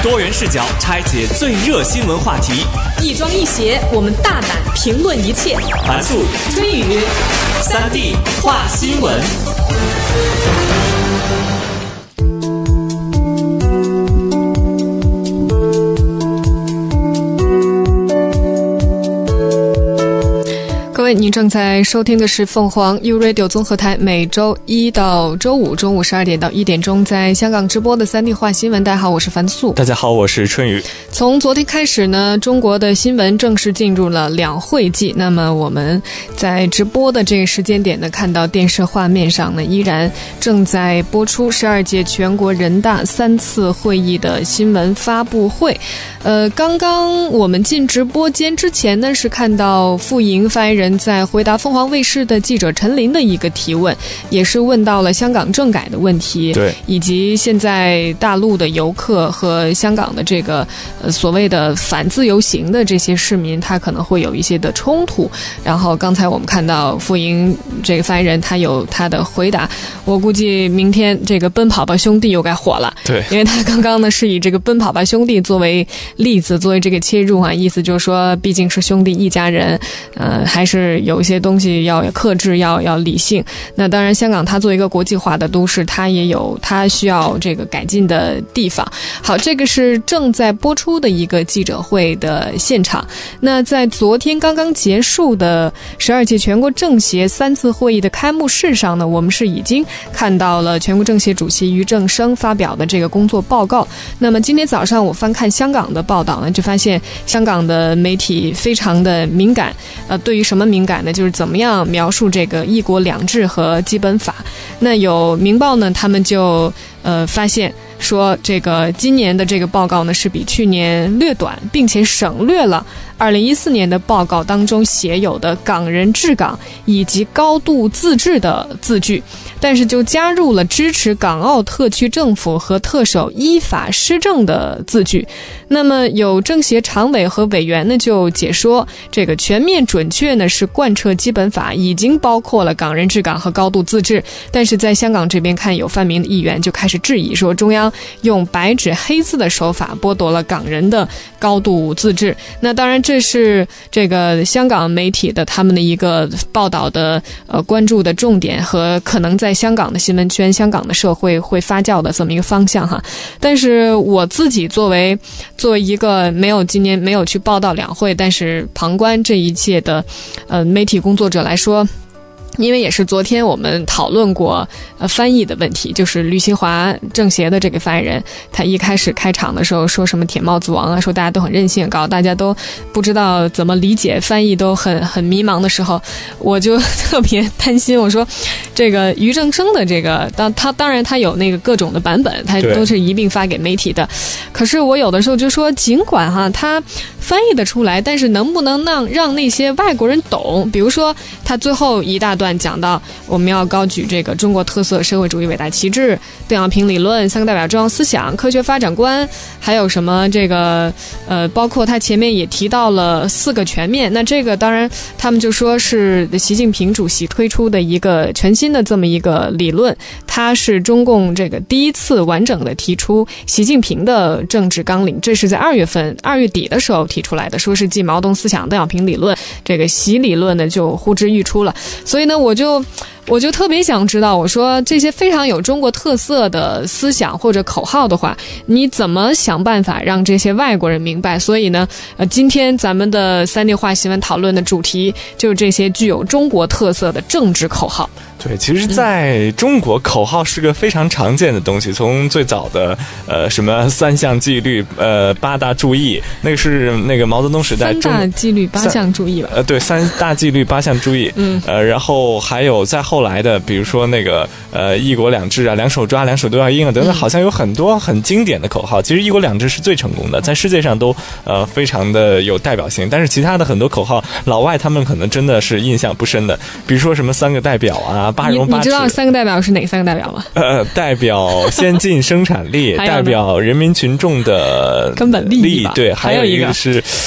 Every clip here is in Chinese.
多元视角拆解最热新闻话题， 一庄一谐，我们大胆评论一切。 韩素、 春雨 3D 话新闻。 各位，您正在收听的是凤凰 U Radio 综合台每周一到周五中午12点到1点钟在香港直播的3D 话新闻。大家好，我是樊素。 大家好，我是春雨。 从昨天开始呢，中国的新闻正式进入了两会季。那么我们在直播的这个时间点呢，看到电视画面上呢，依然正在播出12届全国人大3次会议的新闻发布会。刚刚我们进直播间之前呢，是看到傅莹发言人在回答凤凰卫视的记者陈琳的一个提问，也是问到了香港政改的问题， 对， 以及现在大陆的游客和香港的这个所谓的反自由行的这些市民，他可能会有一些的冲突。然后刚才我们看到傅莹这个发言人他有他的回答，我估计明天这个奔跑吧兄弟又该火了， 对， 因为他刚刚呢是以这个奔跑吧兄弟作为例子，作为这个切入啊，意思就是说毕竟是兄弟一家人，还是有一些东西要克制，要理性。那当然香港它作为一个国际化的都市，它也有它需要这个改进的地方。好，这个是正在播出的一个记者会的现场。那在昨天刚刚结束的12届全国政协3次会议的开幕式上呢，我们是已经看到了全国政协主席俞正声发表的这个工作报告。那么今天早上我翻看香港的报道呢，就发现香港的媒体非常的敏感，对于什么敏感呢？就是怎么样描述这个一国两制和基本法。那有明报呢，他们就发现说这个今年的这个报告呢是比去年略短，并且省略了2014年的报告当中写有的港人治港以及高度自治的字句，但是就加入了支持港澳特区政府和特首依法施政的字句。那么有政协常委和委员呢就解说，这个全面准确呢是贯彻基本法，已经包括了港人治港和高度自治。但是在香港这边看，有泛民的议员就开始质疑说，中央用白纸黑字的手法剥夺了港人的高度自治。那当然这是这个香港媒体的他们的一个报道的关注的重点，和可能在香港的新闻圈、香港的社会会发酵的这么一个方向哈。但是我自己作为一个今年没有去报道两会，但是旁观这一切的媒体工作者来说，因为也是昨天我们讨论过翻译的问题，就是吕新华政协的这个发言人，他一开始开场的时候说什么铁帽子王啊，说大家都很任性，搞大家都不知道怎么理解，翻译都很迷茫的时候，我就特别担心，我说这个俞正声的这个当然他有那个各种的版本，他都是一并发给媒体的，可是我有的时候就说，尽管他翻译的出来，但是能不能让那些外国人懂？比如说他最后一大段讲到我们要高举这个中国特色社会主义伟大旗帜、邓小平理论、三个代表重要思想、科学发展观，还有什么这个包括他前面也提到了4个全面。那这个当然他们就说是习近平主席推出的一个全新的这么一个理论，它是中共这个第一次完整的提出习近平的政治纲领，这是在2月底的时候提出来的，说是继毛泽东思想、邓小平理论，这个习理论呢就呼之欲出了。所以呢我就特别想知道，我说这些非常有中国特色的思想或者口号的话，你怎么想办法让这些外国人明白？所以呢今天咱们的3D话新闻讨论的主题就是这些具有中国特色的政治口号。 对，其实在中国口号是个非常常见的东西，从最早的什么3项纪律8大注意，那个是那个毛泽东时代 3大纪律8项注意吧， 对，3大纪律8项注意，然后还有在后来的比如说那个一国两制啊，两手抓两手都要硬啊等等，好像有很多很经典的口号。其实一国两制是最成功的，在世界上都非常的有代表性，但是其他的很多口号老外他们可能真的是印象不深的，比如说什么3个代表啊，8荣8耻。 你知道3个代表是哪3个代表吗？ 代表先进生产力代表人民群众的根本利益吧， 对，还有一个是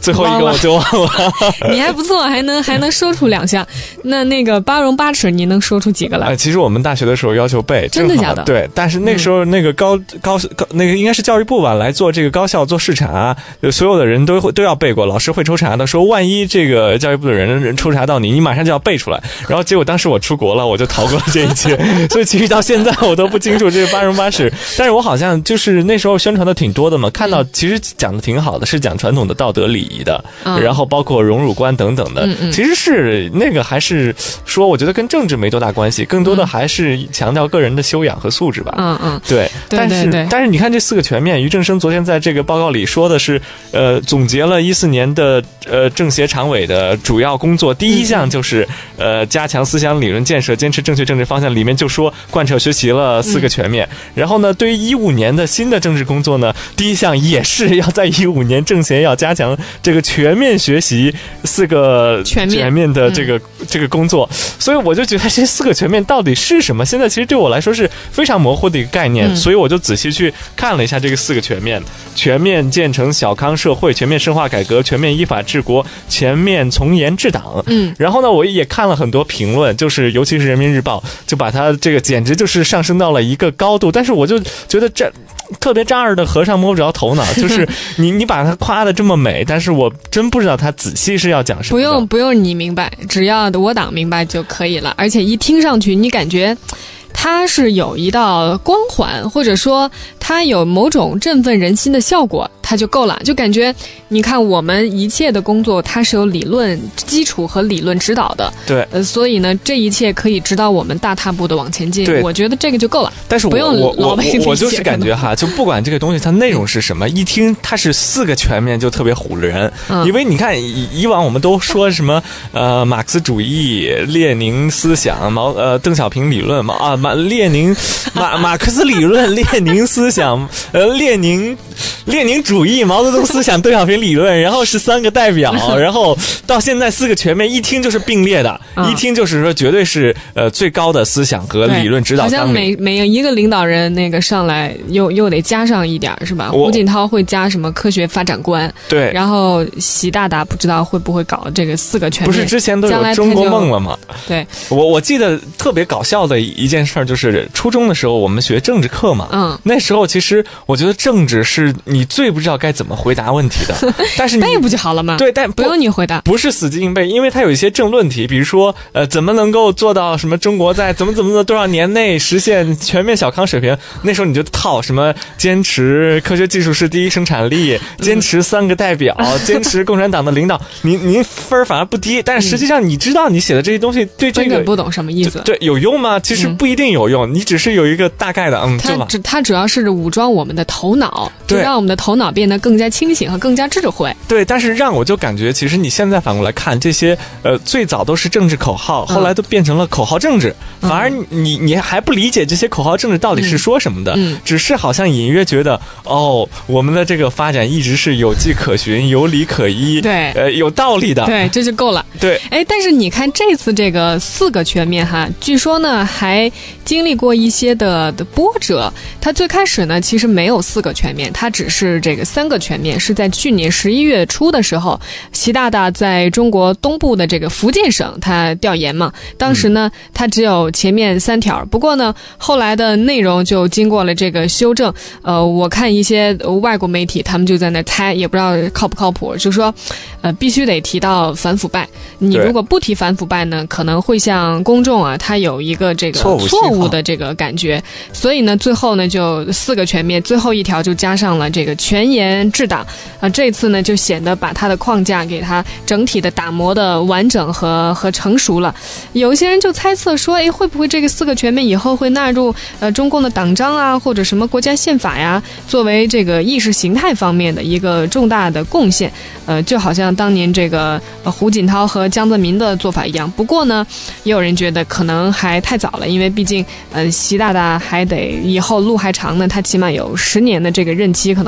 最后一个我就忘了。 你还不错，还能说出2项。那个八荣八耻，你能说出几个来？ 其实我们大学的时候要求背， 真的假的？ 对，但是那时候那个那个应该是教育部吧，来做这个高校做视察，所有的人都要背过，老师会抽查的，说万一这个教育部的人抽查到你马上就要背出来。然后结果当时我出国了，我就逃过了这一切，所以其实到现在我都不清楚这个八荣八耻。但是我好像就是那时候宣传的挺多的嘛，看到其实讲的挺好的，是讲传统的道德礼仪的，然后包括荣辱观等等的，其实是那个还是说，我觉得跟政治没多大关系，更多的还是强调个人的修养和素质吧。对。但是你看这4个全面，俞正声昨天在这个报告里说的是，总结了14年的政协常委的主要工作，第一项就是加强思想理论建设，坚持正确政治方向，里面就说贯彻学习了4个全面。然后呢，对于15年的新的政治工作呢，第一项也是要在15年政协要加强这个全面学习4个全面的这个工作。所以我就觉得这4个全面到底是什么，现在其实对我来说是非常模糊的一个概念。所以我就仔细去看了一下这个4个全面：全面建成小康社会，全面深化改革，全面依法治国，全面从严治党。然后呢，我也看了很多评论，就是尤其是人民日报，就把它这个简直就是上升到了一个高度。但是我就觉得这特别丈二的和尚摸不着头脑，就是你把它夸的这么美，但是我真不知道他仔细是要讲什么。 不用你明白，只要我党明白就可以了。而且一听上去，你感觉它是有一道光环，或者说它有某种振奋人心的效果，它就够了。就感觉你看我们一切的工作，它是有理论基础和理论指导的。 对， 所以呢，这一切可以指导我们大踏步的往前进。 对， 我觉得这个就够了。 但是不用老百姓我就是感觉哈，就不管这个东西它内容是什么，一听它是4个全面就特别唬人。因为你看以往我们都说什么马克思主义、列宁思想、邓小平理论马克思理论、列宁思想、列宁主义、毛泽东思想、邓小平理论，然后是3个代表，然后到现在4个全面，一听就是并列的，一听就是说绝对是最高的思想和理论指导纲领。 好像每一个领导人那个上来又得加上一点是吧？胡锦涛会加什么科学发展观？对，然后习大大不知道会不会搞这个4个全面？ 不是之前都有中国梦了吗？ 对， 我记得特别搞笑的一件事就是初中的时候我们学政治课嘛，那时候其实我觉得政治是你最不知道该怎么回答问题的，但是你背不就好了吗？ 对，但不用你回答， 不是死记硬背，因为它有一些政论题，比如说怎么能够做到什么中国在怎么的多少年内实现全面小康水平，那时候你就套什么坚持科学技术是第一生产力，坚持3个代表，坚持共产党的领导，您分反而不低，但是实际上你知道你写的这些东西对这个根本不懂什么意思， 对，有用吗？其实不一定有用，你只是有一个大概的它主要是武装我们的头脑，就让我们的头脑变得更加清醒和更加智慧。 对，但是让我就感觉其实你现在反过来看这些最早都是政治口号，后来都变成了口号政治，反而你还不理解这些口号政治到底是说什么的，只是好像隐约觉得我们的这个发展一直是有迹可循、有理可依， 对， 有道理的， 对，这就够了。 对， 但是你看这次这个4个全面哈，据说呢还经历过一些的波折。它最开始呢其实没有4个全面，它只是这个3个全面，是在去年11月初的时候，习大大在中国东部的这个福建省他调研嘛，当时呢他只有前面3条，不过呢后来的内容就经过了这个修正。我看一些外国媒体他们就在那猜，也不知道靠不靠谱，就说必须得提到反腐败，你如果不提反腐败呢，可能会向公众他有一个这个错误的这个感觉，所以呢最后呢就4个全面，最后一条就加上了这个全严治党这次呢就显得把它的框架给它整体的打磨的完整和成熟了。有一些人就猜测说，会不会这个4个全面以后会纳入中共的党章啊，或者什么国家宪法呀，作为这个意识形态方面的一个重大的贡献，就好像当年这个胡锦涛和江泽民的做法一样。不过呢也有人觉得可能还太早了，因为毕竟习大大还得以后路还长呢，他起码有10年的这个任期，可能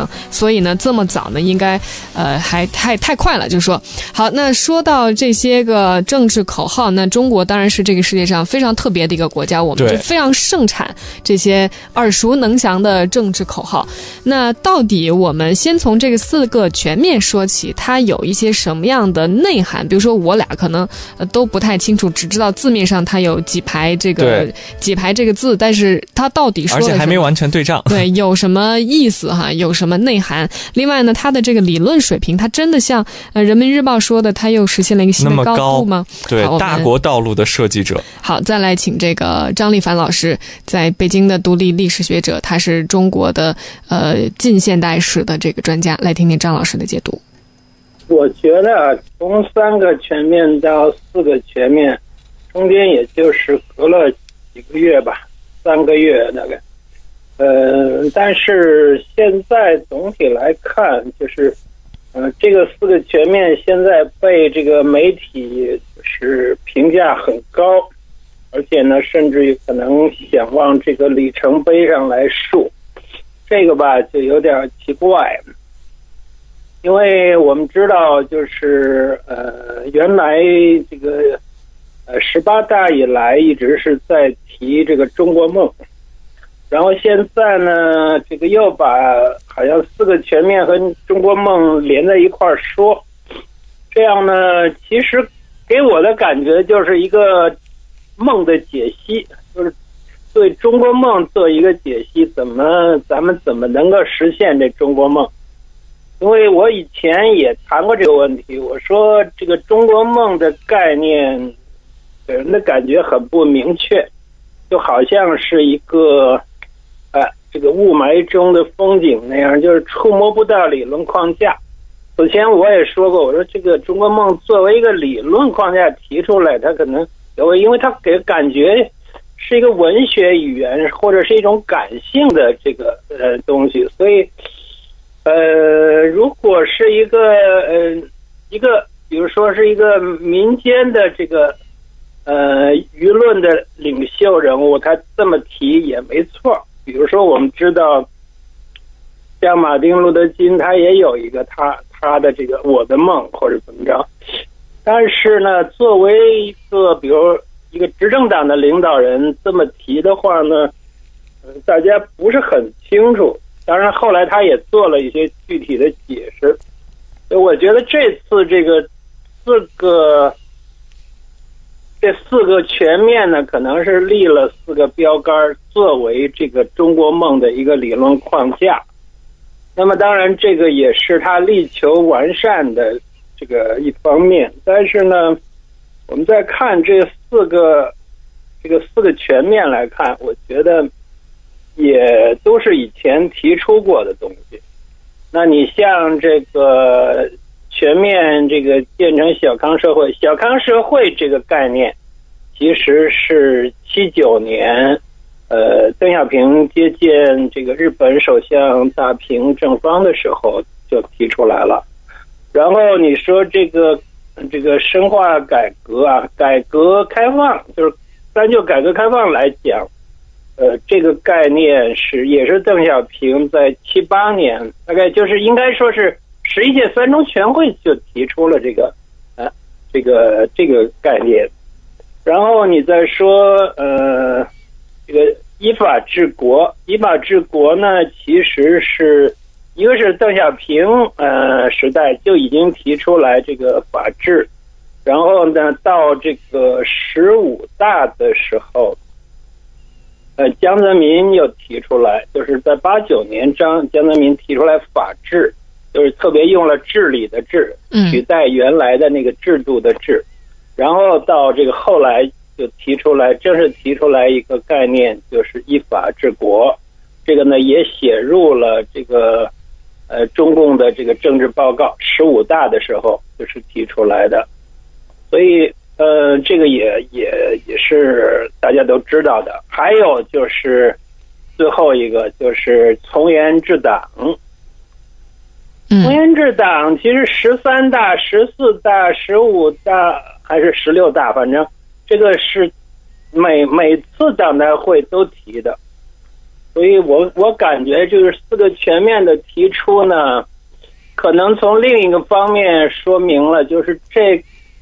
程，所以呢这么早呢应该还太快了，就说好。那说到这些个政治口号，那中国当然是这个世界上非常特别的一个国家，我们就非常盛产这些耳熟能详的政治口号。那到底我们先从这个4个全面说起，它有一些什么样的内涵？比如说我俩可能都不太清楚，只知道字面上它有几排这个字，但是它到底说了什么， 而且还没完全对仗， 对，有什么意思哈？有什么内涵？另外呢，它的这个理论水平，它真的像人民日报说的，它又实现了一个新的高度吗？ 对，大国道路的设计者。 好，再来请这个张立凡老师，在北京的独立历史学者，他是中国的近现代史的这个专家，来听听张老师的解读。 我觉得从3个全面到4个全面，中间也就是隔了几个月吧，3个月大概。但是现在总体来看，就是这个4个全面现在被这个媒体就是评价很高，而且呢，甚至于可能想往这个里程碑上来数，这个吧就有点奇怪。因为我们知道，就是原来这个18大以来一直是在提这个中国梦，然后现在呢，这个又把好像4个全面和中国梦连在一块儿说，这样呢，其实给我的感觉就是一个梦的解析，就是对中国梦做一个解析，咱们怎么能够实现这中国梦？因为我以前也谈过这个问题，我说这个中国梦的概念给人的感觉很不明确，就好像是一个这个雾霾中的风景那样，就是触摸不到理论框架。之前我也说过，我说这个中国梦作为一个理论框架提出来，它可能因为它给感觉是一个文学语言或者是一种感性的这个东西，所以如果是一个比如说是一个民间的这个舆论的领袖人物，他这么提也没错。比如说我们知道像马丁路德金，他也有一个他的这个我的梦或者怎么着，但是呢，作为一个比如一个执政党的领导人这么提的话呢，大家不是很清楚。当然后来他也做了一些具体的解释，所以我觉得这次这4个全面呢，可能是立了4个标杆作为这个中国梦的一个理论框架。那么当然这个也是他力求完善的这个一方面，但是呢，我们再看这4个全面来看，我觉得也都是以前提出过的东西。那你像这个全面这个建成小康社会，小康社会这个概念其实是79年邓小平接见这个日本首相大平正方的时候就提出来了。然后你说这个深化改革啊，改革开放，就是咱就改革开放来讲，这个概念也是邓小平在78年，大概就是应该说是11届3中全会就提出了这个概念。然后你再说这个依法治国，依法治国呢，其实是一个是邓小平时代就已经提出来这个法治，然后呢到这个15大的时候，江泽民又提出来，就是在89年江泽民提出来法治，就是特别用了治理的治，取代原来的那个制度的治。然后到这个后来就正式提出来一个概念，就是依法治国。这个呢也写入了这个中共的这个政治报告，15大的时候就是提出来的。所以这个也是大家都知道的。还有就是最后一个就是从严治党。从严治党其实13大、14大、15大还是16大，反正这个是每次党代会都提的。 所以我感觉就是4个全面的提出呢，可能从另一个方面说明了，就是这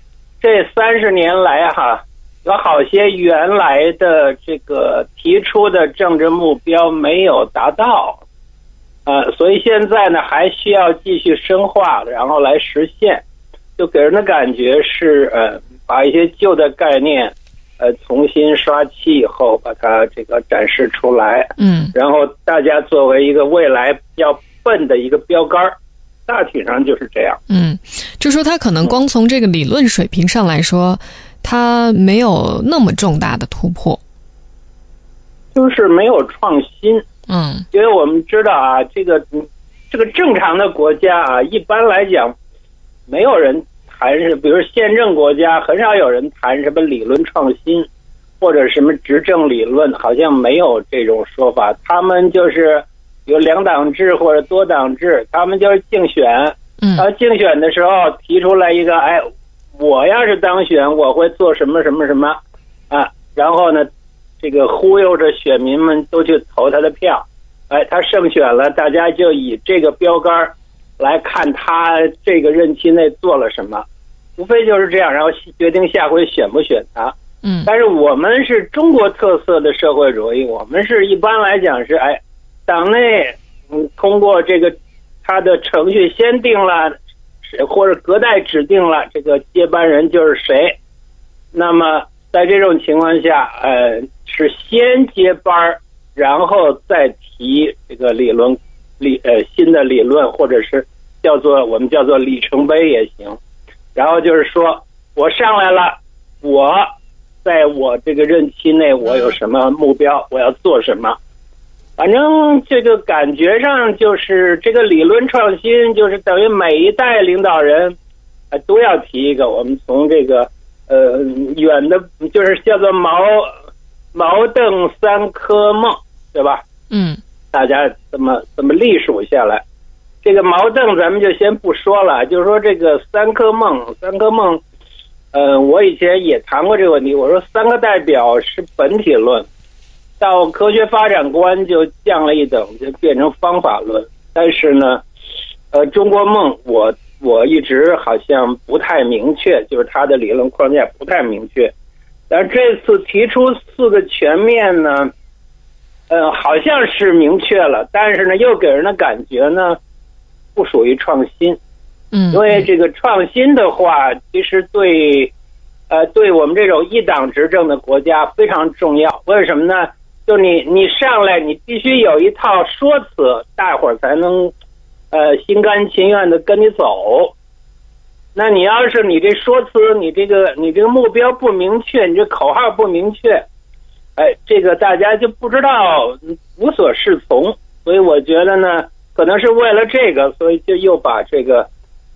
30年来哈，有好些原来的这个提出的政治目标没有达到，所以现在呢还需要继续深化，然后来实现，就给人的感觉是把一些旧的概念重新刷漆以后，把它这个展示出来，然后大家作为一个未来要奔的一个标杆，大体上就是这样。 就说他可能光从这个理论水平上来说，他没有那么重大的突破， 就是没有创新。因为我们知道啊，这个正常的国家啊，一般来讲，没有人谈是，比如宪政国家，很少有人谈什么理论创新，或者什么执政理论，好像没有这种说法。他们就是有2党制或者多党制，他们就是竞选。竞选的时候提出来一个，我要是当选，我会做什么什么什么啊，然后呢，这个忽悠着选民们都去投他的票，他胜选了，大家就以这个标杆来看他这个任期内做了什么，无非就是这样，然后决定下回选不选他。但是我们是中国特色的社会主义，我们是一般来讲是，党内通过这个他的程序先定了，或者隔代指定了这个接班人就是谁，那么在这种情况下，是先接班，然后再提这个新的理论，或者是我们叫做里程碑也行。然后就是说我上来了，我在我这个任期内我有什么目标，我要做什么。反正这个感觉上就是这个理论创新，就是等于每一代领导人都要提一个。我们从这个远的，就是叫做毛邓3颗梦，对吧？大家怎么历数下来？这个毛邓咱们就先不说了，就是说这个3颗梦，我以前也谈过这个问题。我说3个代表是本体论，到科学发展观就降了一等，就变成方法论。但是呢，中国梦我一直好像不太明确，就是它的理论框架不太明确。但是这次提出4个全面呢，好像是明确了，但是呢，又给人的感觉呢，不属于创新。因为这个创新的话，其实对我们这种一党执政的国家非常重要。为什么呢？就你上来，你必须有一套说辞，大伙儿才能心甘情愿的跟你走。那你要是你这说辞，你这个目标不明确，你这口号不明确，这个大家就不知道，无所适从。所以我觉得呢，可能是为了这个，所以就又把这个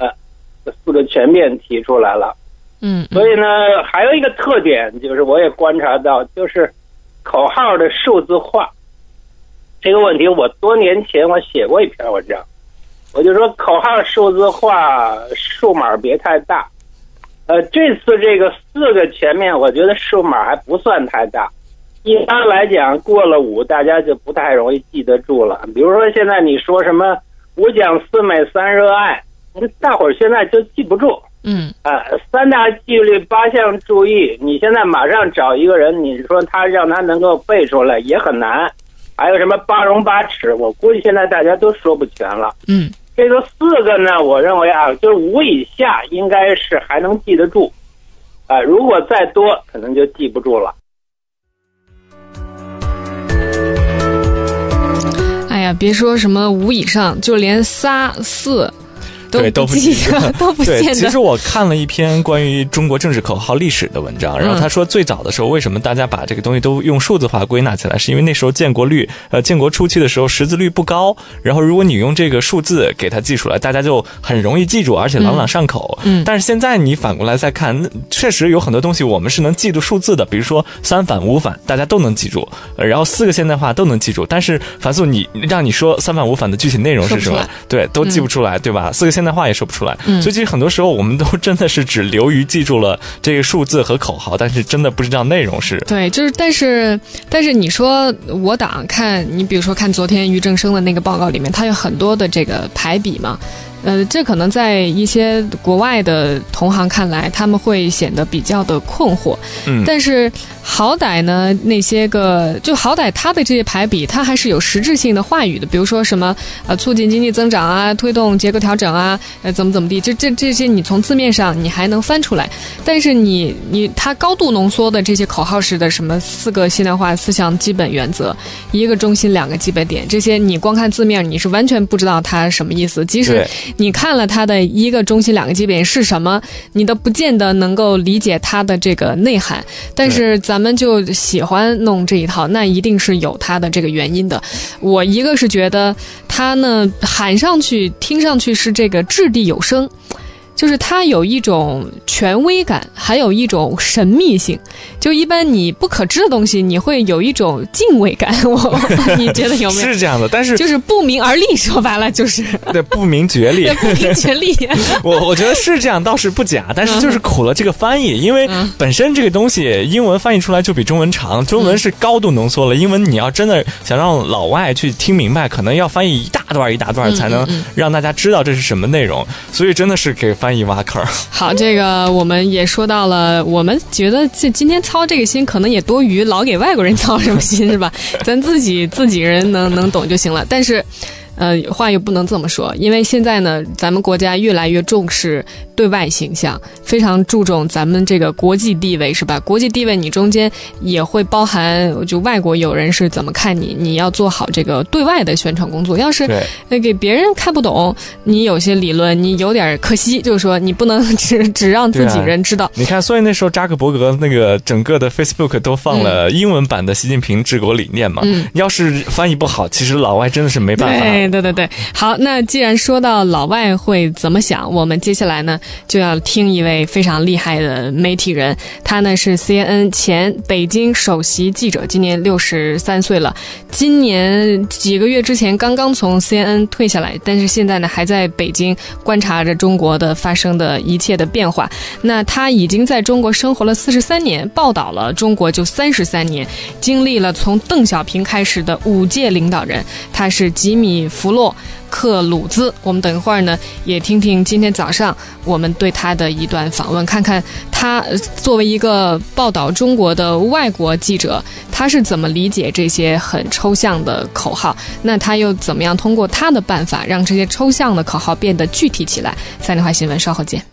4个全面提出来了。所以呢，还有一个特点就是我也观察到，就是口号的数字化这个问题。我多年前我写过一篇文章，我就说口号数字化数码别太大。这次这个4个全面，我觉得数码还不算太大。一般来讲，过了5，大家就不太容易记得住了。比如说现在你说什么5讲4美3热爱，大伙儿现在就记不住。3大纪律8项注意，你现在马上找一个人，你说让他能够背出来也很难。还有什么8荣8耻，我估计现在大家都说不全了。这个4个呢，我认为就是5以下应该是还能记得住，如果再多可能就记不住了。 哎呀，别说什么5以上，就连3、4。都不记得，都不见得。 对，其实我看了一篇关于中国政治口号历史的文章，然后他说最早的时候，为什么大家把这个东西都用数字化归纳起来，是因为那时候建国初期的时候识字率不高，然后如果你用这个数字给它记出来，大家就很容易记住，而且朗朗上口。但是现在你反过来再看，确实有很多东西我们是能记住数字的，比如说3反5反，大家都能记住，然后4个现代化都能记住。但是樊素，让你说3反5反的具体内容是什么？对，都记不出来，对吧？4个现代话也说不出来。所以其实很多时候我们都真的是只流于记住了这个数字和口号，但是真的不知道内容是。 对，就是但是你说我党看，你比如说看昨天俞正声的那个报告里面，它有很多的这个排比嘛。这可能在一些国外的同行看来，他们会显得比较的困惑。但是好歹呢，那些个就好歹他的这些排比，他还是有实质性的话语的，比如说什么促进经济增长啊，推动结构调整啊，怎么地，就这些你从字面上你还能翻出来。但是他高度浓缩的这些口号式的什么4个现代化思想基本原则，1个中心2个基本点，这些你光看字面你是完全不知道它什么意思，即使你看了它的1个中心2个基本点是什么，你都不见得能够理解它的这个内涵。但是咱们就喜欢弄这一套，那一定是有它的这个原因的。我一个是觉得它呢喊上去听上去是这个掷地有声，就是它有一种权威感，还有一种神秘性。就一般你不可知的东西，你会有一种敬畏感。你觉得有没有？ 是这样的，但是就是不明而立，说白了就是对不明觉厉， 对不明觉厉。 我觉得是这样，倒是不假，但是就是苦了这个翻译，因为本身这个东西英文翻译出来就比中文长，中文是高度浓缩了，英文你要真的想让老外去听明白，可能要翻译一大段才能让大家知道这是什么内容，所以真的是给翻译挖坑。 好，这个我们也说到了，我们觉得今天操这个心可能也多余，老给外国人操什么心是吧？咱自己人能懂就行了。但是话又不能这么说，因为现在呢，咱们国家越来越重视对外形象，非常注重咱们这个国际地位，是吧？国际地位你中间也会包含，就外国友人是怎么看你，你要做好这个对外的宣传工作。要是给别人看不懂，你有些理论你有点可惜，就是说你不能只让自己人知道。 你看，所以那时候扎克伯格那个整个的 Facebook 都放了英文版的习近平治国理念嘛，要是翻译不好，其实老外真的是没办法。 对，好，那既然说到老外会怎么想，我们接下来呢就要听一位非常厉害的媒体人，他呢是 CNN 前北京首席记者，今年63岁了，今年几个月之前刚刚从 CNN 退下来，但是现在呢还在北京观察着中国的发生的一切的变化。那他已经在中国生活了43年，报道了中国就33年，经历了从邓小平开始的5届领导人，他是吉米·弗洛克鲁兹。我们等一会儿呢也听听今天早上我们对他的一段访问，看看他作为一个报道中国的外国记者，他是怎么理解这些很抽象的口号，那他又怎么样通过他的办法让这些抽象的口号变得具体起来。三联话新闻稍后见。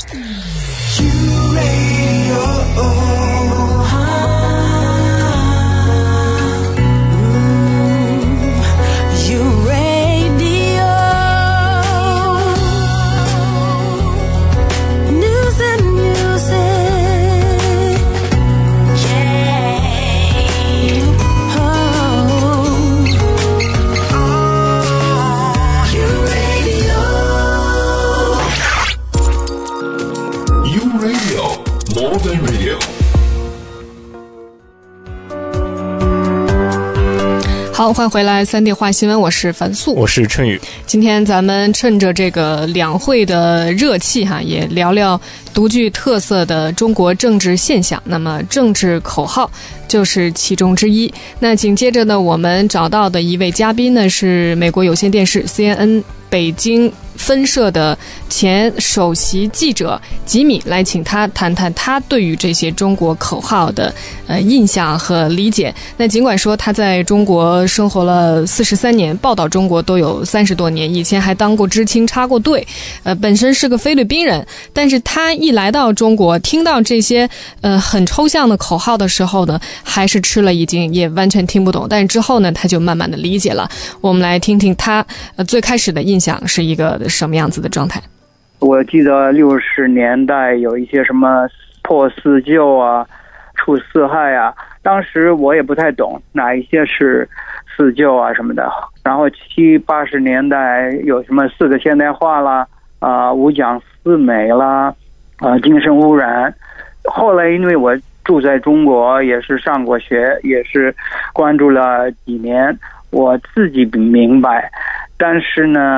好，欢迎回来三 D 话新闻，我是樊素， 我是春雨。 今天咱们趁着这个两会的热气也聊聊独具特色的中国政治现象，那么政治口号就是其中之一。那紧接着呢，我们找到的一位嘉宾呢是美国有线电视 CNN 北京分社的前首席记者吉米，来请他谈谈他对于这些中国口号的印象和理解。那尽管说他在中国生活了43年，报道中国都有30多年，以前还当过知青，插过队，本身是个菲律宾人，但是他一来到中国，听到这些很抽象的口号的时候呢，还是吃了一惊，也完全听不懂。但是之后呢，他就慢慢的理解了。我们来听听他最开始的印象是一个什么样子的状态。 我记得60年代有一些什么破四旧啊、除四害啊，当时我也不太懂哪一些是四旧啊什么的。然后70、80年代有什么4个现代化啦、5讲4美啦、精神污染。后来因为我住在中国，也是上过学，也是关注了几年，我自己明白。但是呢，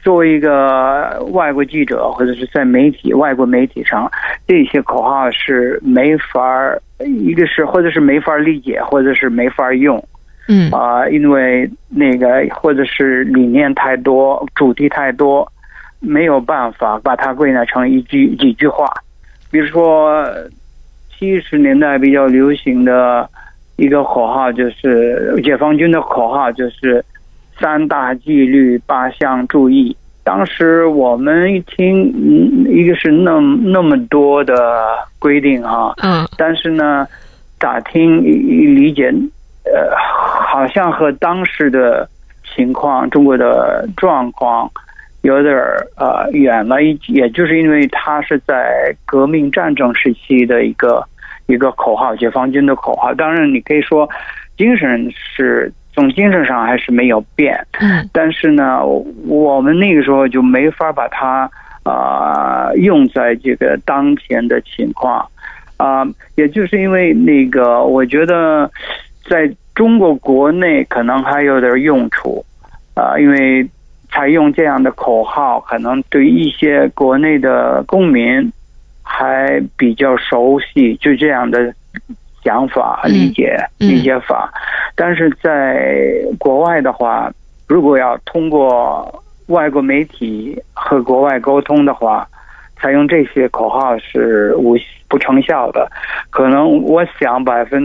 作为一个外国记者或者是在外国媒体上，这些口号是没法，一个是或者是没法理解，或者是没法用。因为那个或者是理念太多，主题太多，没有办法把它归纳成几句话。比如说70年代比较流行的一个口号，就是解放军的口号，就是3大纪律8项注意。当时我们一听，一个是那么多的规定但是呢，打听理解，好像和当时的情况，中国的状况有点远了。也就是因为它是在革命战争时期的一个口号，解放军的口号。当然，你可以说从精神上还是没有变，但是呢，我们那个时候就没法把它用在这个当前的情况也就是因为那个，我觉得在中国国内可能还有点用处因为采用这样的口号，可能对一些国内的公民还比较熟悉，就这样的想法理解法。但是在国外的话，如果要通过外国媒体和国外沟通的话，采用这些口号是不成效的。可能我想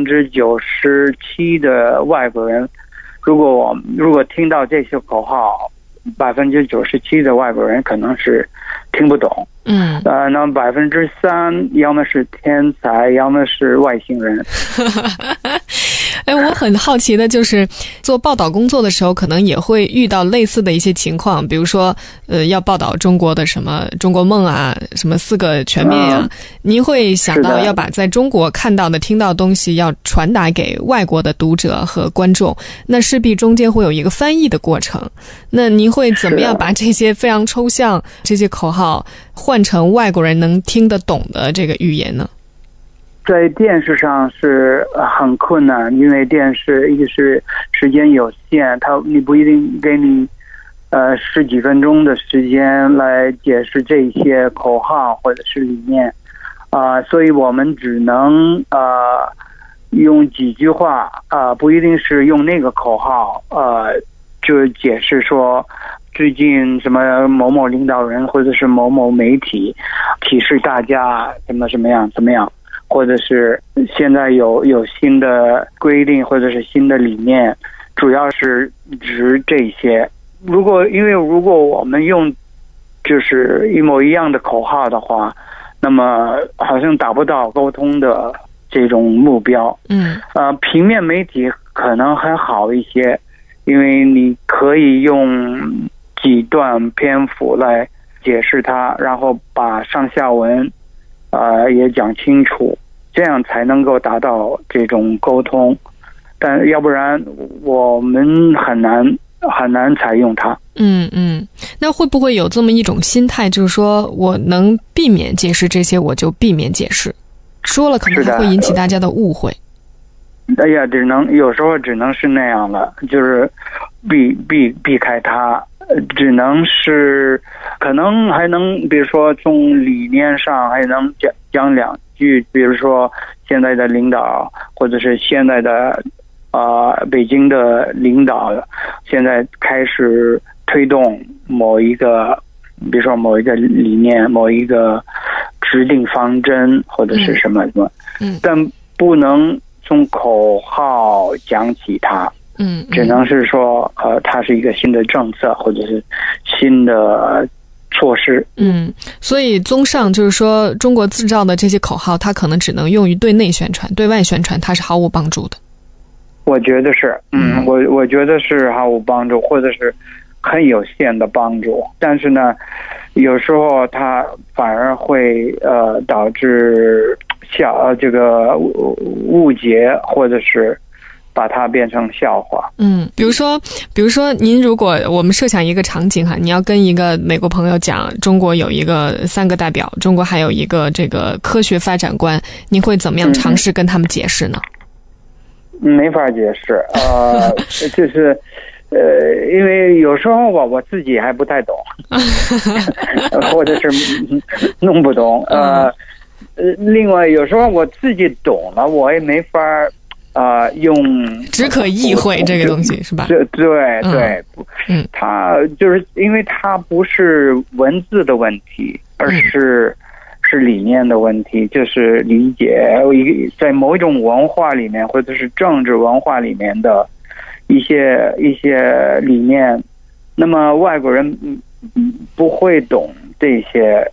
97%的外国人，如果听到这些口号，97%的外国人可能是听不懂。那么3%要么是天才，要么是外星人。 我很好奇的就是做报道工作的时候，可能也会遇到类似的一些情况，比如说要报道中国的什么中国梦啊，什么4个全面呀，您会想到要把在中国看到的听到的东西要传达给外国的读者和观众，那势必中间会有一个翻译的过程。那您会怎么样把这些非常抽象这些口号换成外国人能听得懂的这个语言呢？ 在电视上是很困难，因为电视一个是时间有限，你不一定给你10几分钟的时间来解释这些口号或者是理念所以我们只能用几句话不一定是用那个口号就解释说最近什么某某领导人或者是某某媒体提示大家怎么样，或者是现在有新的规定或者是新的理念，主要是指这些。因为如果我们用就是一模一样的口号的话，那么好像达不到沟通的这种目标。平面媒体可能还好一些，因为你可以用几段篇幅来解释它，然后把上下文也讲清楚，这样才能够达到这种沟通。但要不然我们很难采用它。 那会不会有这么一种心态，就是说我能避免解释这些我就避免解释，说了可能还会引起大家的误会。 有时候只能是那样了，就是避开它，只能是可能还能比如说从理念上还能讲2句，比如说现在的领导或者是现在的北京的领导现在开始推动某一个比如说某一个理念，某一个指定方针或者是什么但不能从口号讲起它，只能是说它是一个新的政策或者是新的措施。 所以综上就是说，中国制造的这些口号，它可能只能用于对内宣传，对外宣传它是毫无帮助的。 我觉得是，我觉得是毫无帮助，或者是很有限的帮助。但是呢，有时候它反而会导致这个误解，或者是把它变成笑话。 比如说您如果我们设想一个场景你要跟一个美国朋友讲中国有一个3个代表，中国还有一个这个科学发展观，您会怎么样尝试跟他们解释呢？ 没法解释就是因为有时候我自己还不太懂，或者是弄不懂。另外有时候我自己懂了，我也没法用， 只可意会这个东西是吧？ 对，它就是因为它不是文字的问题，而是理念的问题，就是理解在某一种文化里面，或者是政治文化里面的一些理念，那么外国人不会懂这些，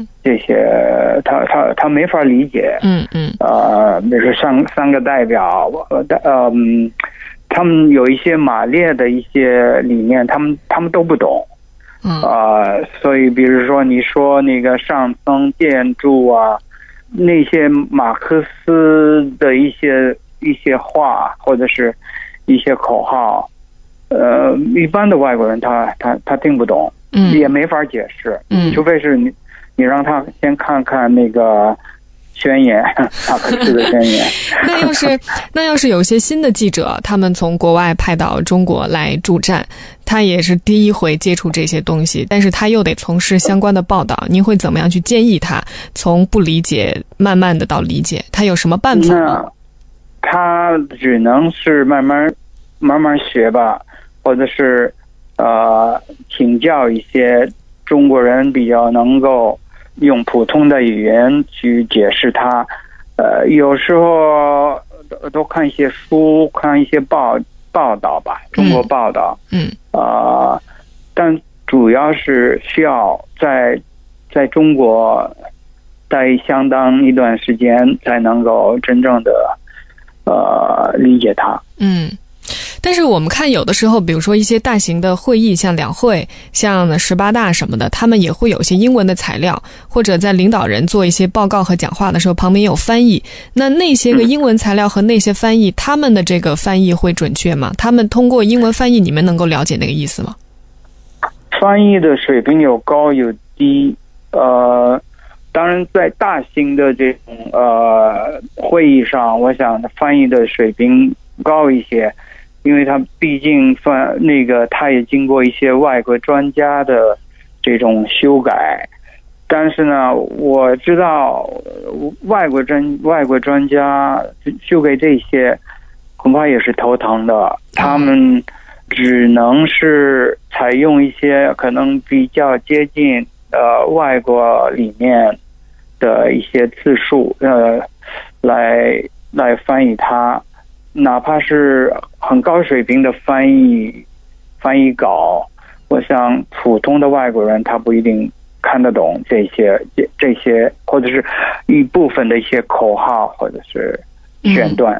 他没法理解，比如说三个代表，他们有一些马列的一些理念，他们都不懂，所以比如说你说那个上层建筑啊，那些马克思的一些话或者是一些口号，一般的外国人他听不懂，也没法解释，除非是你让他先看看那个宣言，马克思的宣言。 那要是有些新的记者，他们从国外派到中国来驻站，他也是第一回接触这些东西，但是他又得从事相关的报道，您会怎么样去建议他从不理解慢慢的到理解？他有什么办法吗？ 他只能是慢慢学吧，或者是请教一些中国人比较能够用普通的语言去解释它。有时候都看一些书，看一些报道吧，中国报道。但主要是需要在中国待相当一段时间，才能够真正的理解它。 但是我们看有的时候，比如说一些大型的会议，像两会、像18大什么的，他们也会有一些英文的材料，或者在领导人做一些报告和讲话的时候，旁边有翻译。那些个英文材料和那些翻译，他们的这个翻译会准确吗？他们通过英文翻译，你们能够了解那个意思吗？ 翻译的水平有高有低，当然在大型的这种会议上，我想翻译的水平高一些。因为他毕竟他也经过一些外国专家的这种修改，但是呢，我知道外国专家修改这些恐怕也是头疼的，他们只能是采用一些可能比较接近外国理念的一些字数来翻译它。哪怕是很高水平的翻译稿，我想普通的外国人他不一定看得懂这些，或者是一部分的一些口号或者是选段。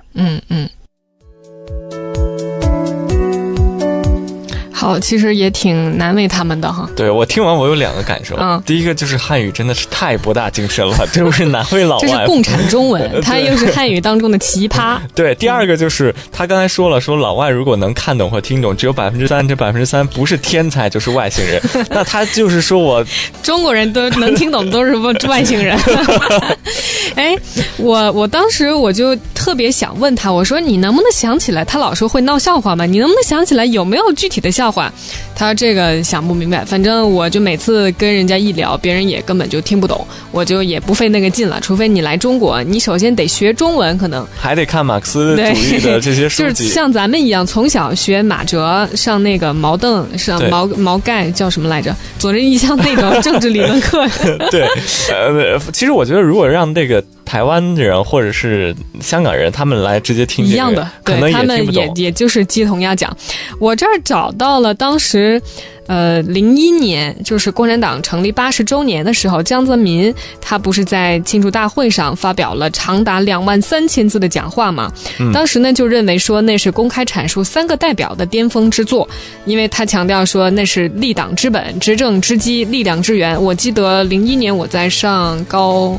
好，其实也挺难为他们的哈。 对，我听完我有两个感受。第一个就是汉语真的是太博大精深了，就是难为老外。 这是共产中文，它又是汉语当中的奇葩。 对，第二个就是他刚才说老外如果能看懂或听懂，只有3%，这3%不是天才就是外星人。那他就是说中国人都能听懂都是外星人。哎，我当时我就特别想问他，我说你能不能想起来？他老说会闹笑话嘛，你能不能想起来有没有具体的笑话？他这个想不明白，反正我就每次跟人家一聊，别人也根本就听不懂，我就也不费那个劲了。除非你来中国，你首先得学中文，可能还得看马克思主义的这些书籍， 就是像咱们一样，从小学马哲，上那个毛邓，上毛概叫什么来着？左仁义像那种政治理论课。 对，其实我觉得如果让这个台湾人或者是香港人他们来直接听这个， 一样的， 可能也听不懂， 他们也就是鸡同鸭讲。我这儿找到了当时01年就是共产党成立80周年的时候，江泽民他不是在庆祝大会上发表了长达23000字的讲话吗？当时呢就认为说那是公开阐述3个代表的巅峰之作，因为他强调说那是立党之本、执政之基、力量之源。我记得01年我在上高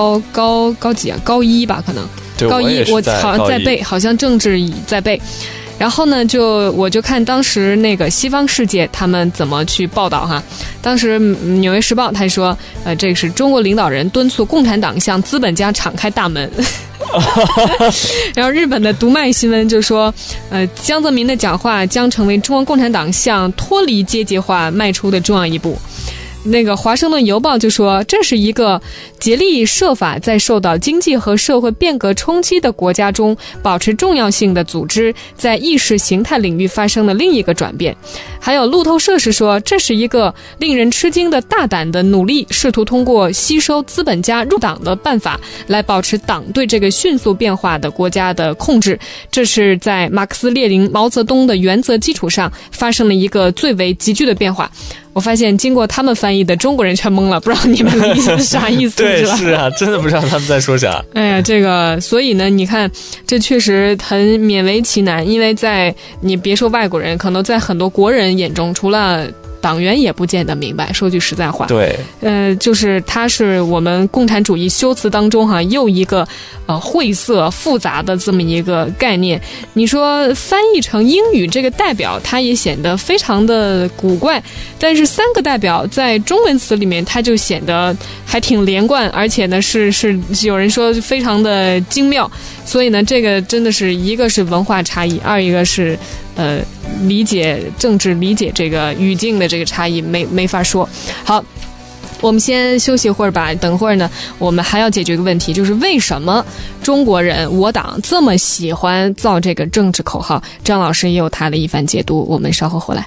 几啊？高1吧，可能高一，我好像在背，好像政治在背。 然后呢，我就看当时那个西方世界他们怎么去报道哈。当时《纽约时报》他说，这个是中国领导人敦促共产党向资本家敞开大门。然后日本的读卖新闻就说，江泽民的讲话将成为中国共产党向脱离阶级化迈出的重要一步。那个华盛顿邮报就说，这是一个竭力设法在受到经济和社会变革冲击的国家中保持重要性的组织在意识形态领域发生的另一个转变。还有路透社是说，这是一个令人吃惊的大胆的努力，试图通过吸收资本家入党的办法来保持党对这个迅速变化的国家的控制。这是在马克思列宁毛泽东的原则基础上发生了一个最为急剧的变化。我发现经过他们翻译的中国人全懵了，不知道你们理解是啥意思。 对，是啊，真的不知道他们在说啥。 哎呀，这个所以呢，你看这确实很勉为其难，因为在你别说外国人，可能在很多国人眼中，除了党员也不见得明白。说句实在话， 对， 就是它是我们共产主义修辞当中又一个晦涩复杂的这么一个概念。你说翻译成英语这个代表，它也显得非常的古怪，但是三个代表在中文词里面，它就显得还挺连贯，而且呢是有人说非常的精妙。所以呢，这个真的是一个是文化差异，二一个是理解政治、理解这个语境的这个差异，没法说。好，我们先休息一会儿吧，等会儿呢，我们还要解决一个问题，就是为什么中国人我党这么喜欢造这个政治口号？张老师也有他的一番解读，我们稍后回来。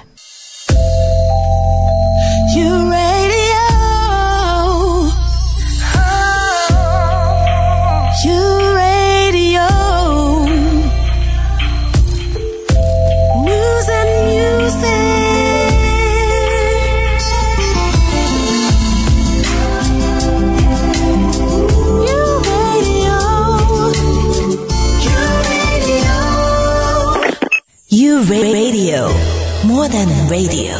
Radio, more than radio.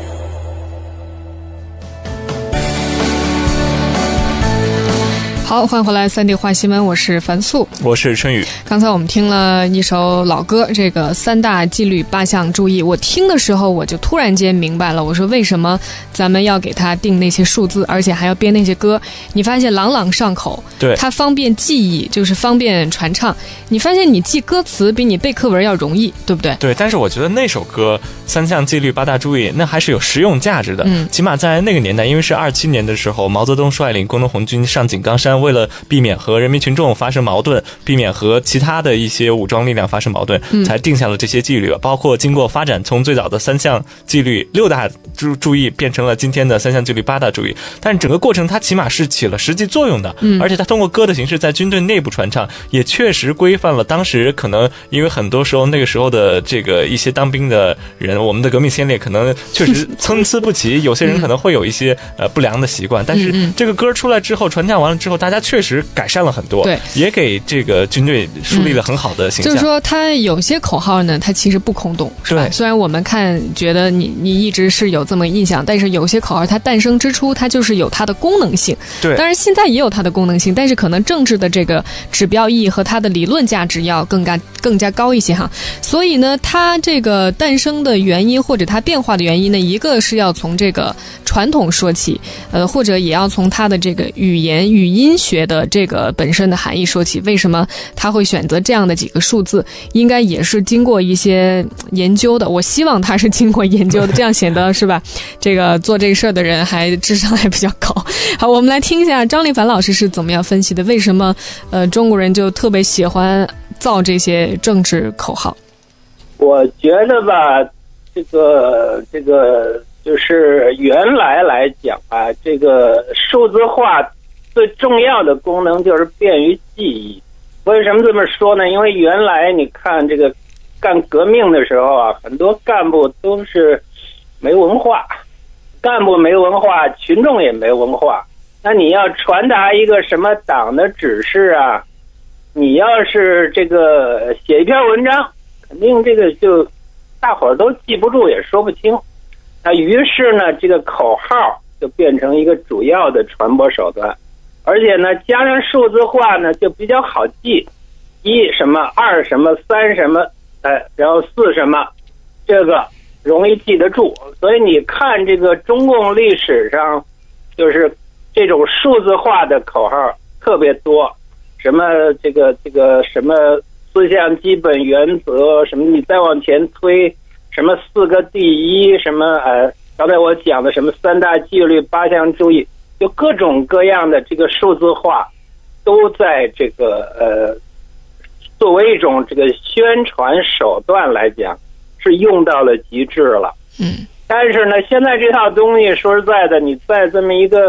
好，欢迎回来3D 话新闻，我是樊素， 我是春雨。 刚才我们听了一首老歌，这个3大纪律8项注意。我听的时候，我就突然间明白了，我说为什么咱们要给他定那些数字，而且还要编那些歌？你发现朗朗上口， 对， 它方便记忆，就是方便传唱。你发现你记歌词比你背课文要容易，对不对？ 对，但是我觉得那首歌3项纪律8大注意，那还是有实用价值的。起码在那个年代，因为是27年的时候，毛泽东率领工农红军上井冈山，为了避免和人民群众发生矛盾，避免和其他的一些武装力量发生矛盾，才定下了这些纪律。包括经过发展，从最早的3项纪律6大注意变成了今天的3项纪律8大注意。但整个过程它起码是起了实际作用的，而且它通过歌的形式在军队内部传唱，也确实规范了当时可能因为很多时候那个时候的这个一些当兵的人，我们的革命先烈可能确实参差不齐，有些人可能会有一些不良的习惯，但是这个歌出来之后，传唱完了之后，大家确实改善了很多， 对， 也给这个军队树立了很好的形象。 就是说，它有些口号呢，它其实不空洞，是吧？虽然我们看觉得你一直是有这么印象，但是有些口号它诞生之初，它就是有它的功能性。 对， 当然现在也有它的功能性，但是可能政治的这个指标意义和它的理论价值要更加高一些哈。所以呢，它这个诞生的原因或者它变化的原因呢，一个是要从这个传统说起，或者也要从它的这个语音学的这个本身的含义说起。为什么他会选择这样的几个数字？应该也是经过一些研究的。我希望他是经过研究的，这样显得是吧？这个做这个事儿的人还智商还比较高。好，我们来听一下张立凡老师是怎么样分析的。为什么中国人就特别喜欢造这些政治口号？ 我觉得吧，这个就是原来讲啊，这个数字化最重要的功能就是便于记忆。为什么这么说呢？因为原来你看这个干革命的时候啊，很多干部都是没文化，干部没文化，群众也没文化。那你要传达一个什么党的指示啊，你要是这个写一篇文章，肯定这个就大伙儿都记不住，也说不清。那于是呢，这个口号就变成一个主要的传播手段，而且呢，加上数字化呢，就比较好记，1什么2什么3什么， 然后4什么，这个容易记得住。所以你看这个中共历史上，就是这种数字化的口号特别多，什么这个什么4项基本原则，什么你再往前推，什么4个第一，什么刚才我讲的什么3大纪律8项注意，就各种各样的这个数字化，都在这个作为一种这个宣传手段来讲，是用到了极致了。但是呢，现在这套东西说实在的，你在这么一个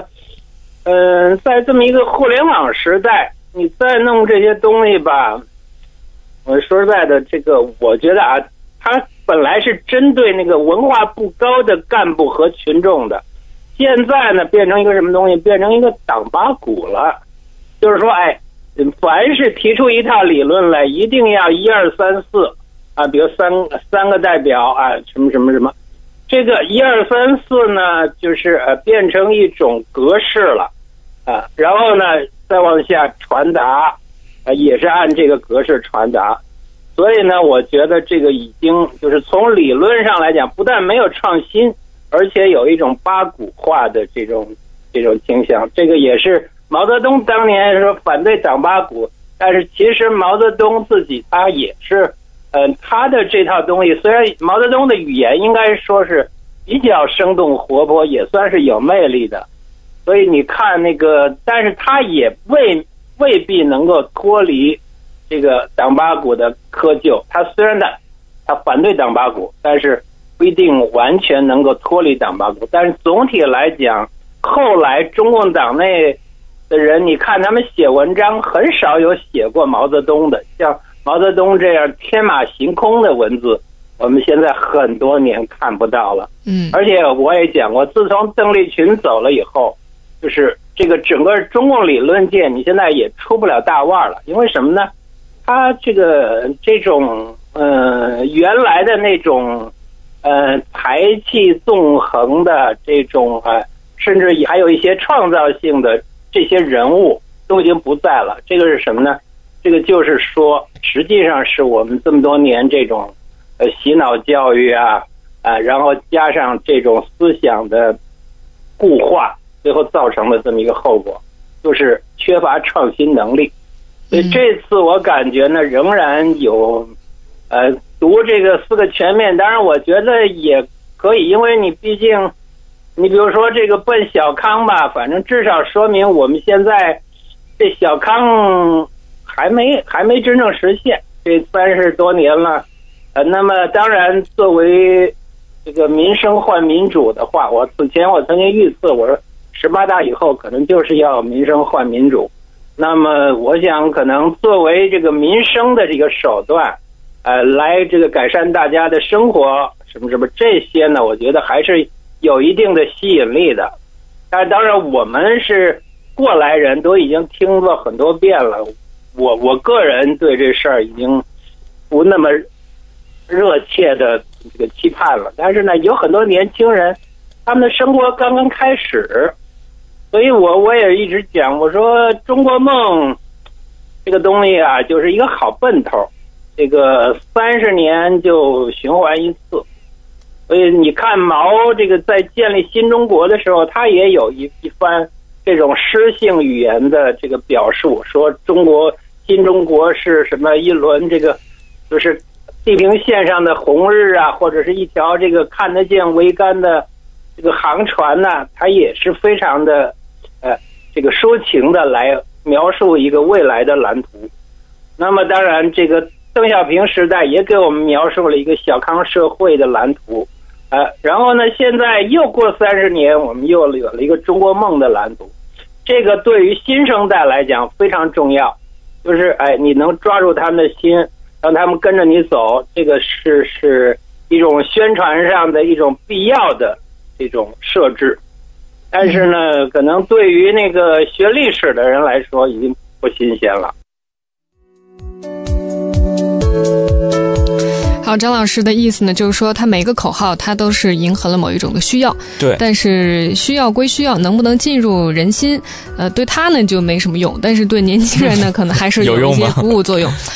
互联网时代，你再弄这些东西吧，我说实在的，这个我觉得啊，它本来是针对那个文化不高的干部和群众的，现在呢变成一个什么东西？变成一个党八股了。就是说，凡是提出一套理论来，一定要1、2、3、4啊，比如三个代表啊，什么什么什么。这个1、2、3、4呢，就是变成一种格式了啊，然后呢再往下传达，也是按这个格式传达。所以呢，我觉得这个已经就是从理论上来讲，不但没有创新，而且有一种八股化的这种倾向。这个也是毛泽东当年说反对党八股，但是其实毛泽东自己他也是，他的这套东西，虽然毛泽东的语言应该说是比较生动活泼，也算是有魅力的，所以你看那个，但是他也未必能够脱离这个党八股的窠臼。他虽然他反对党八股，但是不一定完全能够脱离党八股。但是总体来讲，后来中共党内的人，你看他们写文章很少有写过毛泽东的，像毛泽东这样天马行空的文字，我们现在很多年看不到了。而且我也讲过，自从邓丽群走了以后，就是这个整个中共理论界，你现在也出不了大腕了。因为什么呢？他这种原来的那种才气纵横的这种甚至还有一些创造性的这些人物都已经不在了。这个是什么呢？这个就是说，实际上是我们这么多年这种洗脑教育然后加上这种思想的固化，最后造成了这么一个后果，就是缺乏创新能力。所以这次我感觉呢，仍然有读这个4个全面，当然我觉得也可以，因为你毕竟你比如说这个奔小康吧，反正至少说明我们现在这小康还没真正实现，这30多年了。那么当然作为这个民生换民主的话，此前我曾经预测，我说18大以后可能就是要民生换民主。那么我想可能作为这个民生的这个手段来这个改善大家的生活什么这些呢，我觉得还是有一定的吸引力的。但是当然我们是过来人，都已经听过很多遍了，我个人对这事儿已经不那么热切的这个期盼了。但是呢，有很多年轻人他们的生活刚刚开始，所以我也一直讲，我说中国梦这个东西啊，就是一个好奔头，这个30年就循环一次。所以你看毛这个在建立新中国的时候，他也有一番这种诗性语言的这个表述，说新中国是什么一轮这个就是地平线上的红日啊，或者是一条这个看得见桅杆的这个航船呢，它也是非常的这个抒情的来描述一个未来的蓝图。那么当然这个邓小平时代也给我们描述了一个小康社会的蓝图然后呢现在又过30年，我们又有了一个中国梦的蓝图。这个对于新生代来讲非常重要，就是你能抓住他们的心，让他们跟着你走，这个是一种宣传上的一种必要的这种设置。但是呢，可能对于那个学历史的人来说已经不新鲜了。 好，张老师的意思呢，就是说他每个口号他都是迎合了某一种的需要， 对， 但是需要归需要，能不能进入人心，对他呢就没什么用，但是对年轻人呢可能还是有一些服务作用。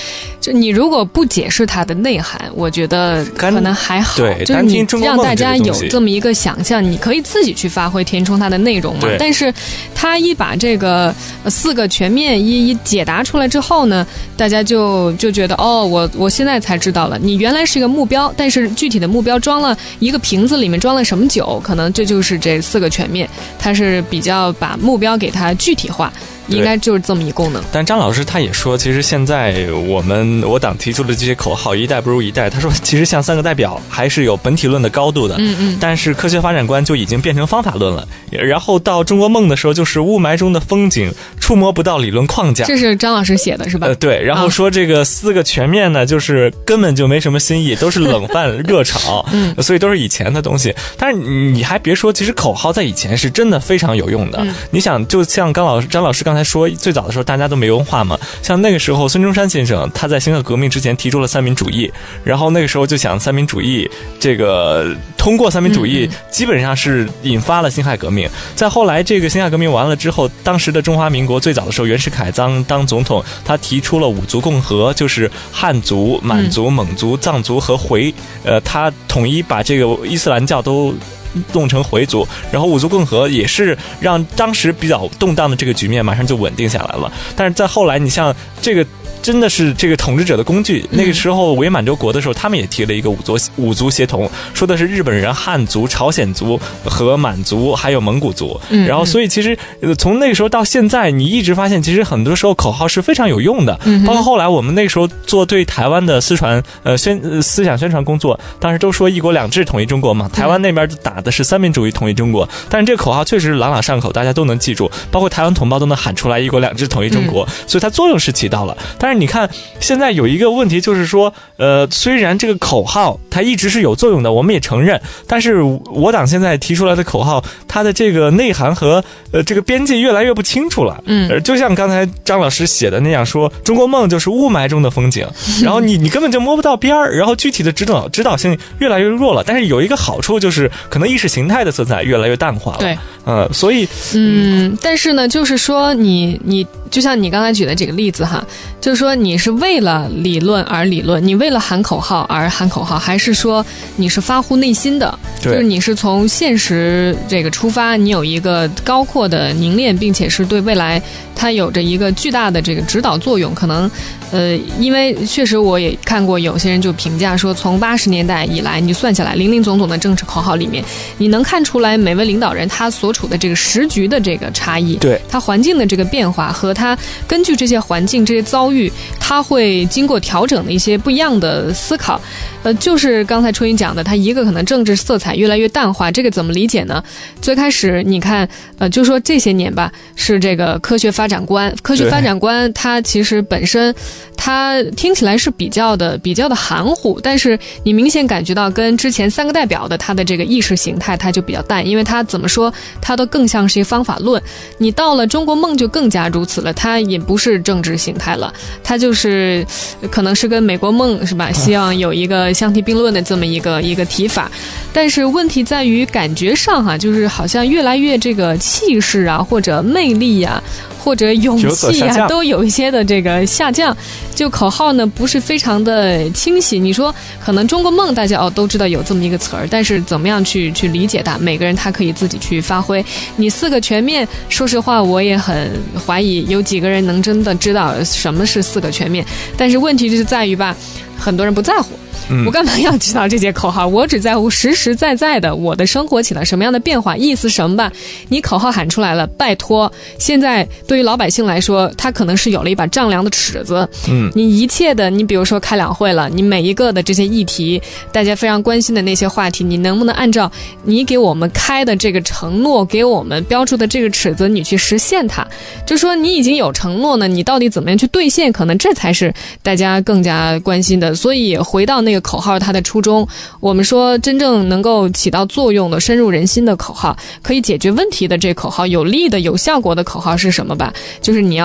就你如果不解释它的内涵，我觉得可能还好。 对， 就是你让大家有这么一个想象，你可以自己去发挥填充它的内容嘛。但是他一把这个4个全面一解答出来之后呢，大家就觉得我现在才知道了，你原来是一个目标，但是具体的目标装了一个瓶子，里面装了什么酒，可能这就是这4个全面，它是比较把目标给它具体化。应该就是这么一功能。 但张老师他也说，其实现在我党提出的这些口号一代不如一代，他说其实像3个代表还是有本体论的高度的，但是科学发展观就已经变成方法论了。然后到中国梦的时候，就是雾霾中的风景，触摸不到理论框架。 这是张老师写的是吧？ 对。然后说这个4个全面呢，就是根本就没什么新意，都是冷饭热炒，所以都是以前的东西。但是你还别说，其实口号在以前是真的非常有用的。你想，就像张老师刚才说，最早的时候大家都没文化嘛，像那个时候孙中山先生他在辛亥革命之前提出了三民主义，然后那个时候就想三民主义这个通过三民主义基本上是引发了辛亥革命。再后来这个辛亥革命完了之后，当时的中华民国最早的时候，袁世凯当总统，他提出了5族共和，就是汉族、满族、蒙族、藏族和回，他统一把这个伊斯兰教都弄成回族，然后5族共和也是让当时比较动荡的这个局面马上就稳定下来了。但是在后来，你像这个真的是这个统治者的工具。那个时候伪满洲国的时候，他们也提了一个五族协同，说的是日本人、汉族、朝鲜族和满族还有蒙古族。然后所以其实从那个时候到现在，你一直发现其实很多时候口号是非常有用的。包括后来我们那个时候做对台湾的思想宣传工作，当时都说1国2制统一中国嘛，台湾那边打的是三民主义统一中国，但是这个口号确实朗朗上口，大家都能记住，包括台湾同胞都能喊出来1国2制统一中国，所以它作用是起到了。但是你看现在有一个问题，就是说虽然这个口号它一直是有作用的，我们也承认，但是我党现在提出来的口号，它的这个内涵和这个边界越来越不清楚了。就像刚才张老师写的那样，说中国梦就是雾霾中的风景，然后你根本就摸不到边儿，然后具体的指导性越来越弱了。但是有一个好处就是可能意识形态的色彩越来越淡化了。 对， 所以但是呢，就是说你就像你刚才举的这个例子哈，就是说你是为了理论而理论，你为了喊口号而喊口号，还是说你是发乎内心的，就是你是从现实这个出发，你有一个高阔的凝练，并且是对未来它有着一个巨大的这个指导作用。可能因为确实我也看过有些人就评价说，从80年代以来，你算下来林林总总的政治口号里面，你能看出来每位领导人他所处的这个时局的这个差异， 对他环境的这个变化，和他根据这些环境这些遭遇，他会经过调整的一些不一样的思考。就是刚才春雨讲的，他一个可能政治色彩越来越淡化，这个怎么理解呢？最开始你看就说这些年吧，是这个科学发展观它其实本身它听起来是比较的含糊，但是你明显感觉到跟之前3个代表的它的这个意识形态它就比较淡，因为它怎么说它都更像是一个方法论。你到了中国梦就更加如此了，它也不是政治形态了，它就是可能是跟美国梦是吧，希望有一个相提并论的这么一个提法。但是问题在于感觉上哈，就是好像越来越这个气势啊，或者魅力啊，或者勇气啊，都有一些的这个下降。就口号呢不是非常的清晰。你说可能中国梦大家都知道有这么一个词儿，但是怎么样去理解它，每个人他可以自己去发挥。你4个全面，说实话我也很怀疑有几个人能真的知道什么是4个全面。但是问题就是在于吧，很多人不在乎。我干嘛要知道这些口号？我只在乎实实在在的我的生活起了什么样的变化。意思什么吧？你口号喊出来了，拜托，现在对于老百姓来说，他可能是有了一把丈量的尺子。你一切的，你比如说开两会了，你每一个的这些议题，大家非常关心的那些话题，你能不能按照你给我们开的这个承诺，给我们标注的这个尺子，你去实现它？就说你已经有承诺呢，你到底怎么样去兑现？可能这才是大家更加关心的。所以回到那个口号它的初衷，我们说真正能够起到作用的深入人心的口号，可以解决问题的这口号，有力的有效果的口号是什么吧？就是你要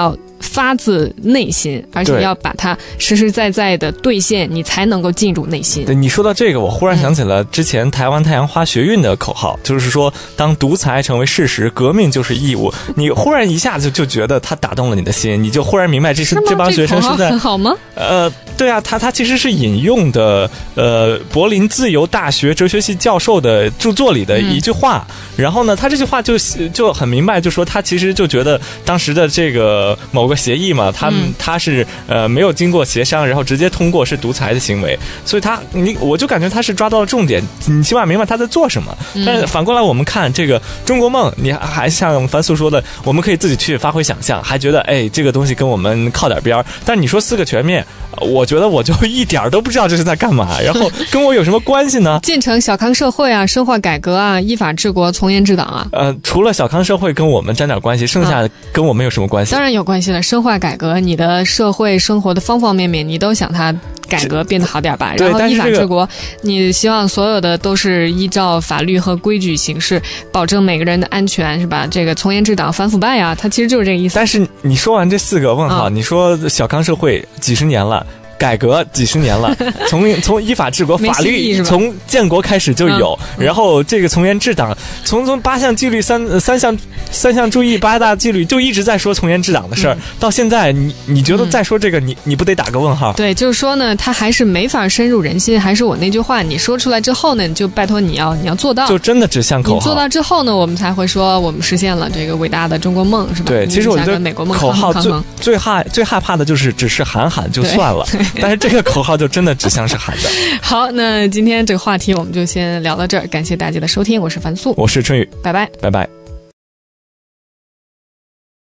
发自内心，而且要把它实实在在的兑现，你才能够进入内心。 对，你说到这个，我忽然想起了之前台湾太阳花学运的口号，就是说当独裁成为事实，革命就是义务。你忽然一下子就觉得他打动了你的心，你就忽然明白这帮学生是在很好吗？ 对啊，他其实是引用的柏林自由大学哲学系教授的著作里的一句话，然后呢，他这句话就很明白，就说他其实就觉得当时的这个某个协议嘛，他是没有经过协商，然后直接通过，是独裁的行为，所以我就感觉他是抓到了重点，你起码明白他在做什么。但是反过来我们看这个中国梦，你还像樊素说的，我们可以自己去发挥想象，还觉得这个东西跟我们靠点边儿，但你说4个全面，我觉得我就一点都不知道这是在干嘛，然后跟我有什么关系呢？ 建成小康社会啊，深化改革啊，依法治国，从严治党啊。 除了小康社会跟我们沾点关系，剩下跟我们有什么关系？ 当然有关系了。深化改革，你的社会生活的方方面面，你都想它改革变得好点吧。然后依法治国，你希望所有的都是依照法律和规矩行事，保证每个人的安全，是吧？这个从严治党，反腐败啊，它其实就是这个意思。 但是你说完这4个问号，你说小康社会几十年了。改革几十年了，从依法治国，法律从建国开始就有，然后这个从严治党，从8项纪律三项注意8大纪律就一直在说从严治党的事儿，到现在你觉得再说这个你不得打个问号？ 对，就是说呢，他还是没法深入人心，还是我那句话，你说出来之后呢，你就拜托你要做到， 就真的只像口号。 你做到之后呢，我们才会说我们实现了这个伟大的中国梦，是吧？ 对，其实我觉得美国梦口号最害怕的就是只是喊就算了，但是这个口号就真的只像是喊的。 好，那今天这个话题我们就先聊到这儿，感谢大家的收听，我是樊素， 我是春雨， 拜拜， 拜拜。